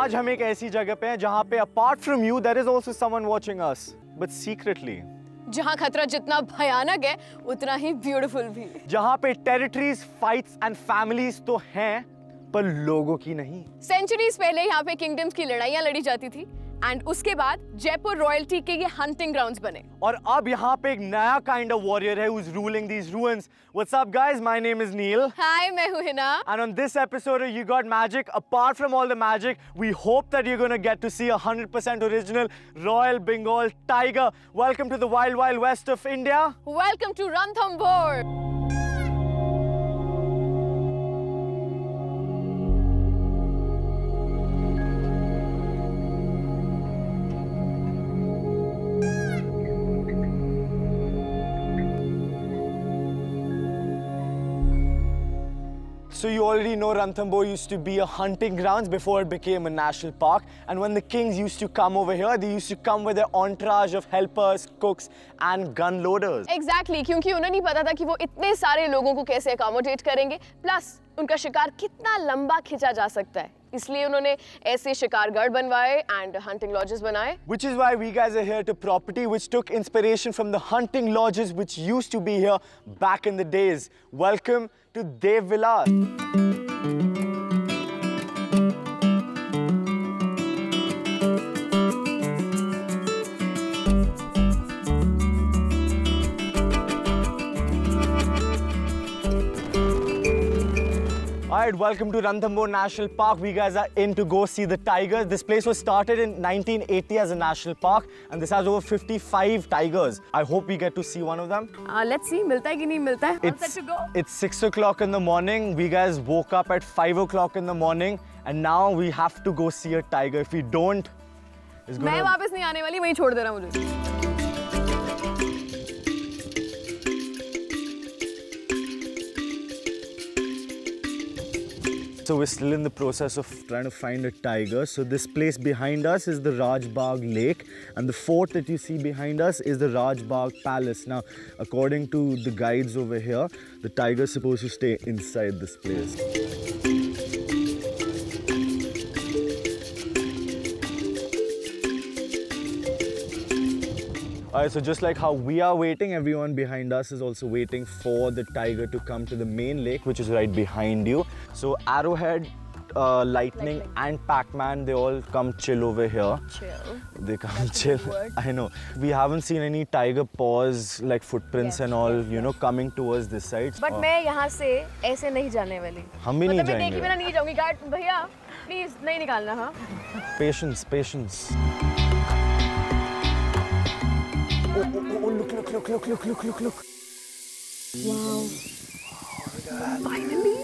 आज हम एक ऐसी जगह पे हैं जहाँ पे apart from you there is also someone watching us, but secretly. जहाँ खतरा जितना भयानक है उतना ही ब्यूटीफुल भी। जहाँ पे टेरिटरीज, फाइट्स एंड फैमिलीज तो हैं पर लोगों की नहीं। सेंचुरीज पहले यहाँ पे किंगडम्स की लड़ाइयाँ लड़ी जाती थी एंड उसके बाद जयपुर रॉयल्टी के ये हंटिंग ग्राउंड्स बने। और अब यहाँ पे एक नया काइंड ऑफ वॉरियर है who's ruling these ruins. What's up guys? My name is Neil. Hi, मैं हूँ Hina. And on this episode of You Got Magic, apart from all the magic, we hope that you're gonna get to see 100% original Royal Bengal tiger. Welcome to the Wild Wild West of India. Welcome to Ranthambore. So you already know Ranthambore used to be a hunting grounds before it became a national park. And when the kings used to come over here, they used to come with their entourage of helpers, cooks and gun loaders. Exactly, क्योंकि उन्हें नहीं पता था कि वो इतने सारे लोगों को कैसे accommodate करेंगे, plus उनका शिकार कितना लंबा खींचा जा सकता है। इसलिए उन्होंने ऐसे शिकारगढ़ बनवाए and hunting lodges बनाए। Which is why we guys are here to property which took inspiration from the hunting lodges which used to be here back in the days. Welcome to Dev Vilas. Alright, welcome to Ranthambore National Park. We guys are in to go see the tigers. This place was started in 1980 as a national park and this has over 55 tigers. I hope we get to see one of them. Let's see, मिलता है कि नहीं मिलता है? I'm set to go. It's 6 o'clock in the morning. We guys woke up at 5 o'clock in the morning and now we have to go see a tiger. If we don't, it's gonna... मैं वापस नहीं आने वाली, वहीं छोड़ देना मुझे। So we're still in the process of trying to find a tiger. So this place behind us is the Rajbagh Lake and the fort that you see behind us is the Rajbagh Palace. Now, according to the guides over here, the tiger is supposed to stay inside this place. Alright, so just like how we are waiting, everyone behind us is also waiting for the tiger to come to the main lake, which is right behind you. So Arrowhead, Lightning and Pac-Man, they all come chill over here. Chill. They come chill. I know. We haven't seen any tiger paws, like footprints and all, you know, coming towards this side. But मैं यहाँ से ऐसे नहीं जाने वाली। हम भी नहीं जाएंगे। मैं देखी बिना नहीं जाऊँगी। गार्ड भैया, प्लीज नहीं निकालना हाँ। Patience, patience. Oh, look. Wow. Finally.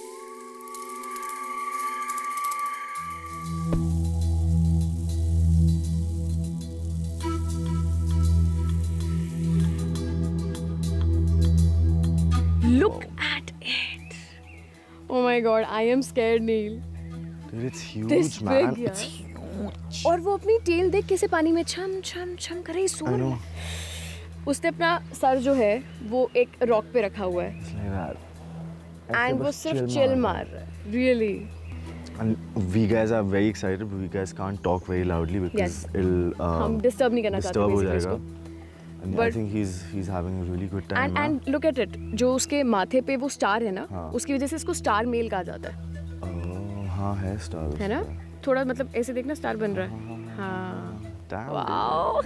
Look at it. Oh my God, I am scared, Neil. Dude, it's huge, This man. big, yeah. It's huge. और वो अपनी टेल देख कैसे पानी में छम छम छम कर रही सो रही है। उसने अपना सर जो है वो एक रॉक पे रखा हुआ है एंड वो सिर्फ चिल मार रहा है really. And we guys are very excited, but we guys can't talk very loudly because it'll हम डिस्टर्ब नहीं करना चाहते disturb हो किसी जाएगा. को। And I think he's having a really good time. And look at it, जो उसके माथे पे वो स्टार है ना, उसकी वजह से इसको स्टार मेल कहा जाता है। हाँ है स्टार है ना? थोड़ा मतलब ऐसे देखना स्टार बन रहा है। हाँ। Wow.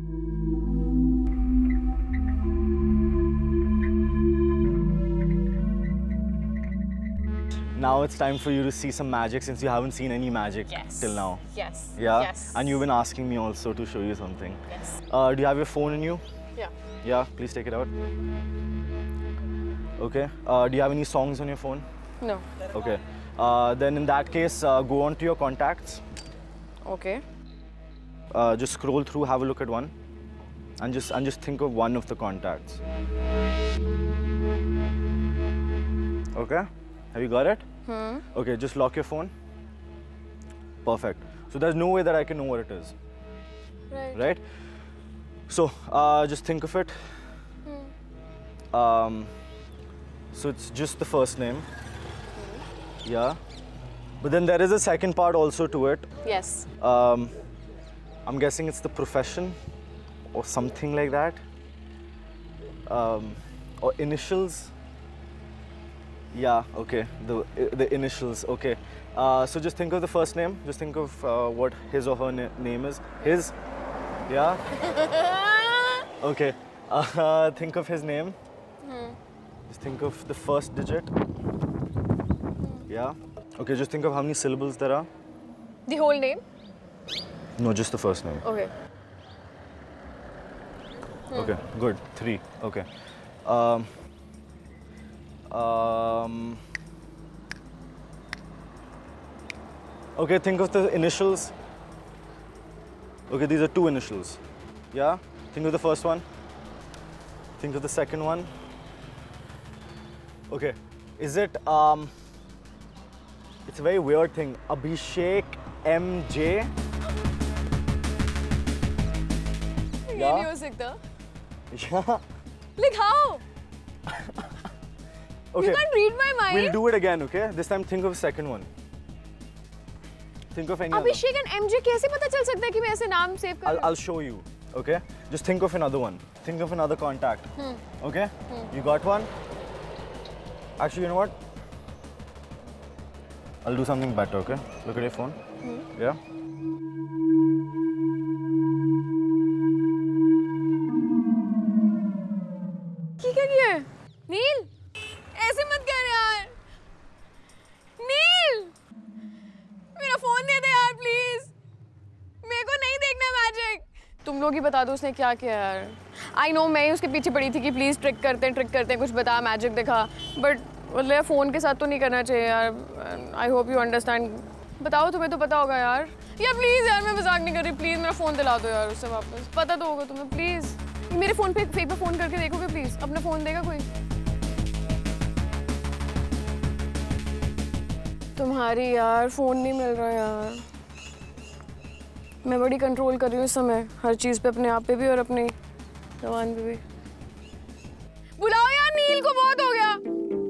Now it's time for you to see some magic since you haven't seen any magic till now. Yes. Yeah? Yes. And you've been asking me also to show you something. Yes. Do you have your phone in you? Yeah. Yeah, please take it out. Okay. Do you have any songs on your phone? No. Okay. Then in that case, go on to your contacts. Okay. Just scroll through, have a look at one. And just think of one of the contacts. Okay? Have you got it? Okay, just lock your phone. Perfect. So there's no way that I can know what it is. Right? So just think of it. So it's just the first name. Yeah. But then there is a second part also to it. Yes. I'm guessing it's the profession or something like that. Or initials. Yeah, okay, the initials, okay. So just think of the first name. Just think of what his or her name is. His, yeah? Okay. Think of his name. Just think of the first digit. Yeah? Okay, just think of how many syllables there are. The whole name? No, just the first name. Okay. Okay, good. 3. Okay. Okay, think of the initials. Okay, these are 2 initials. Yeah? Think of the first one. Think of the second one. Okay. Is it, it's a very weird thing. Abhishek MJ? Yeah? नहीं हो सकता. Yeah. Like how? Okay. You can't read my mind. We'll do it again, okay? This time think of the second one. Think of any Abhishek and MJ कैसे पता चल सकता है कि मैं ऐसे नाम सेव कर रही हूँ? I'll show you, okay? Just think of another one. Think of another contact. Okay? You got one? Actually, you know what? I'll do something better, okay? Look at your phone. Yeah? क्या किया है? नील, ऐसे मत कर यार. नील, मेरा phone दे दे यार please. मेरे को नहीं देखना मैजिक. तुम लोग ही बता दो उसने क्या किया यार. I know मैं उसके पीछे पड़ी थी कि प्लीज ट्रिक करते हैं कुछ बता मैजिक दिखा. बट मतलब फोन के साथ तो नहीं करना चाहिए यार. I hope you understand. बताओ तुम्हें तो पता होगा यार. या प्लीज यार मैं मजाक नहीं कर रही. प्लीज मेरा फोन दिला दो यार उससे वापस. पता तो होगा तुम्हें प्लीज. मेरे फोन पे फेक पे फोन करके देखोगे प्लीज. अपना फोन देगा कोई? तुम्हारी यार फोन नहीं मिल रहा यार. मैं बड़ी कंट्रोल कर रही हूँ इस समय हर चीज पे, अपने आप पे भी और अपनी जवान पे भी. बुलाओ यार नील को, बहुत हो गया.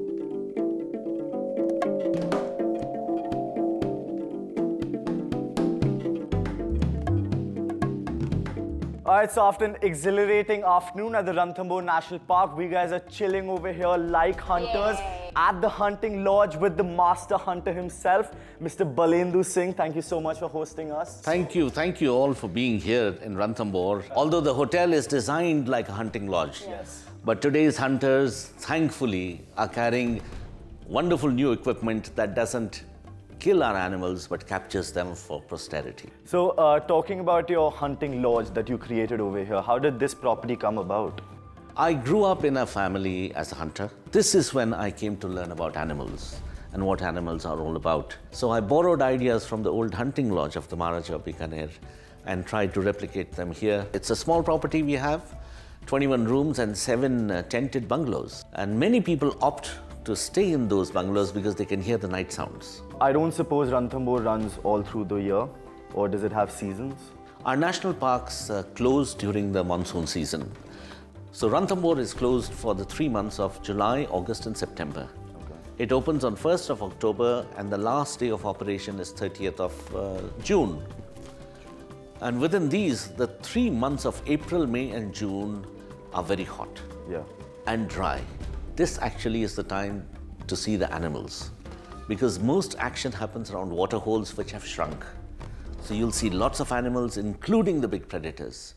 Alright, so after an exhilarating afternoon at the Ranthambore National Park, we guys are chilling over here like hunters at the hunting lodge with the master hunter himself, Mr. Balendu Singh. Thank you so much for hosting us. Thank you all for being here in Ranthambore. Although the hotel is designed like a hunting lodge, Yes. but today's hunters, thankfully, are carrying wonderful new equipment that doesn't kill our animals but captures them for posterity. So, talking about your hunting lodge that you created over here, how did this property come about? I grew up in a family as a hunter. This is when I came to learn about animals and what animals are all about. So I borrowed ideas from the old hunting lodge of the Maharaja of Bikaner and tried to replicate them here. It's a small property we have, 21 rooms and 7 tented bungalows. And many people opt to stay in those bungalows because they can hear the night sounds. I don't suppose Ranthambore runs all through the year, or does it have seasons? Our national parks close during the monsoon season. So Ranthambore is closed for the 3 months of July, August and September. Okay. It opens on 1st of October and the last day of operation is 30th of June. And within these, the 3 months of April, May and June are very hot and dry. This actually is the time to see the animals because most action happens around water holes which have shrunk. So you'll see lots of animals, including the big predators.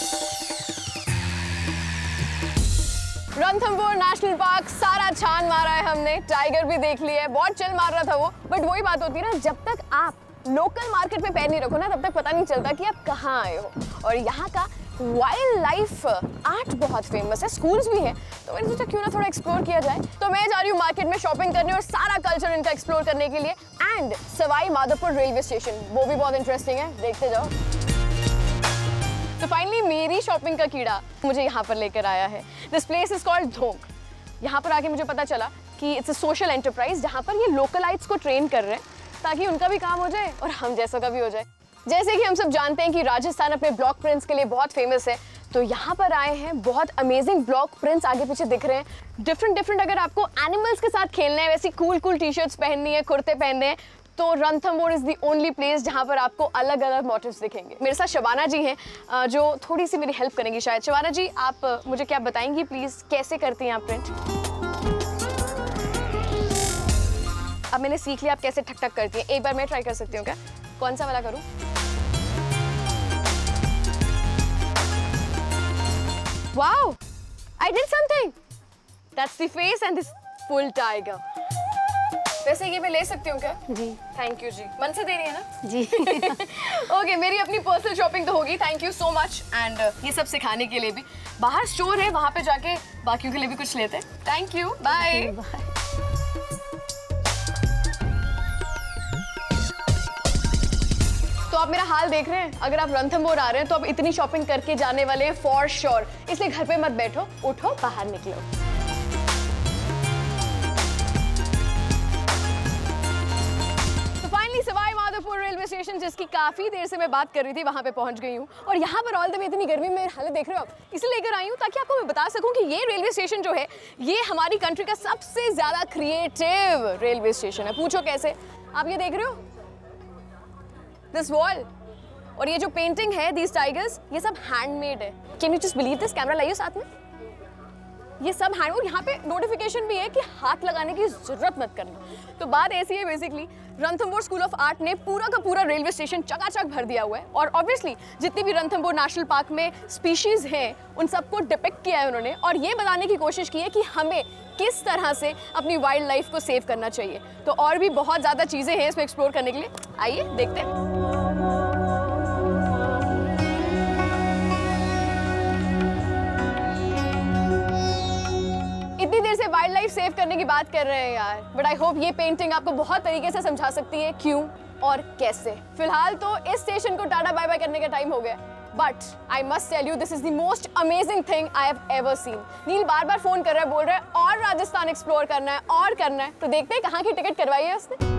Ranthambore national park सारा छान मारा है हमने. Tiger भी देख लिया है, बहुत चिल मार रहा था वो. बट वही बात होती है ना, जब तक आप लोकल मार्केट में पैर नहीं रखो ना, तब तक पता नहीं चलता कि आप कहाँ आए हो. और यहाँ का वाइल्ड लाइफ आर्ट बहुत फेमस है, स्कूल्स भी हैं, तो मैंने सोचा क्यों ना थोड़ा एक्सप्लोर किया जाए. तो मैं जा रही हूँ मार्केट में शॉपिंग करने और सारा कल्चर इनका एक्सप्लोर करने के लिए. And Sawai Madhopur railway station, वो भी बहुत इंटरेस्टिंग है, देखते जाओ. तो फाइनली मेरी शॉपिंग का कीड़ा मुझे यहाँ पर लेकर आया है. This place is called Dhonk. यहाँ पर आके मुझे पता चला कि इट्स अ सोशल एंटरप्राइज जहाँ पर ये लोकलाइट्स को ट्रेन कर रहे हैं ताकि उनका भी काम हो जाए और हम जैसा का भी हो जाए. जैसे कि हम सब जानते हैं कि राजस्थान अपने ब्लॉक प्रिंट्स के लिए बहुत फेमस है, तो यहाँ पर आए हैं. बहुत अमेजिंग ब्लॉक प्रिंट्स आगे पीछे दिख रहे हैं. डिफरेंट अगर आपको एनिमल्स के साथ खेलना है, वैसी कूल टी शर्ट्स पहननी है, कुर्ते पहनने हैं, तो Ranthambore is the only place जहाँ पर आपको अलग अलग मोटिव्स दिखेंगे। मेरे साथ शबाना जी हैं जो थोड़ी सी मेरी हेल्प करेंगी शायद। शबाना जी, आप मुझे क्या बताएंगी प्लीज, कैसे करती हैं आप प्रिंट? अब मैंने सीख लिया आप कैसे ठक ठक करती हैं। एक बार मैं ट्राई कर सकती हूँ क्या? कौन सा वाला करूँ? Wow! I did something. That's the face and this full tiger. वैसे ये मैं ले सकती हूँ क्या? जी। थैंक यू जी। मन से दे रही है ना? जी। ओके, मेरी अपनी पर्सनल शॉपिंग तो होगी। Thank you so much. And ये सब सिखाने के लिए भी बाहर स्टोर है, वहाँ पे जाके बाकियों के लिए भी कुछ लेते हैं। Thank you, bye. तो आप मेरा हाल देख रहे हैं, अगर आप रणथंबोर आ रहे हैं तो आप इतनी शॉपिंग करके जाने वाले हैं फॉर श्योर। इसलिए घर पे मत बैठो, उठो, बाहर निकलो। सवाई माधोपुर रेलवे स्टेशन, जिसकी काफी देर से मैं बात कर रही थी, वहां पे पहुंच गई हूँ। और यहाँ पर ऑल द वे इतनी गर्मी में हालत देख रहे हो आप, इसलिए लेकर आई हूँ ताकि आपको मैं बता सकूं कि ये रेलवे स्टेशन जो है ये हमारी कंट्री का सबसे ज्यादा क्रिएटिव रेलवे स्टेशन है। पूछो कैसे? आप ये देख रहे हो, दिस वॉल और ये जो पेंटिंग है, दीज टाइगर्स, ये सब हैंडमेड है। Can you just believe this? Camera लाइए साथ में। ये सब हैंड, और यहाँ पे नोटिफिकेशन भी है कि हाथ लगाने की जरूरत मत करना। तो बात ऐसी है basically, Ranthambore school of art ने पूरा का पूरा रेलवे स्टेशन चकाचक भर दिया हुआ है। और ऑब्वियसली जितनी भी रणथंबोर नेशनल पार्क में स्पीशीज हैं उन सबको डिपिक्ट किया है उन्होंने, और ये बताने की कोशिश की है कि हमें किस तरह से अपनी वाइल्ड लाइफ को सेव करना चाहिए। तो और भी बहुत ज़्यादा चीज़ें हैं इसमें एक्सप्लोर करने के लिए, आइए देखते हैं। इतनी देर से वाइल्ड लाइफ सेव करने की बात कर रहे हैं यार, बट आई होप ये पेंटिंग आपको बहुत तरीके से समझा सकती है क्यों और कैसे। फिलहाल तो इस स्टेशन को टाटा बाय बाय करने का टाइम हो गया, but I must tell you this is the most amazing thing I have ever seen. Neel बार बार फोन कर रहा है, बोल रहा है और राजस्थान एक्सप्लोर करना है और करना है, तो देखते हैं कहाँ की टिकट करवाई है उसने।